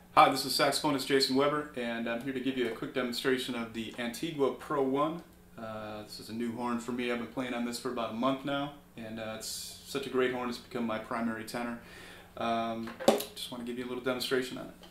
Hi, this is saxophonist Jason Weber, and I'm here to give you a quick demonstration of the Antigua Pro 1. This is a new horn for me. I've been playing on this for about a month now, and it's such a great horn. It's become my primary tenor. Just want to give you a little demonstration on it.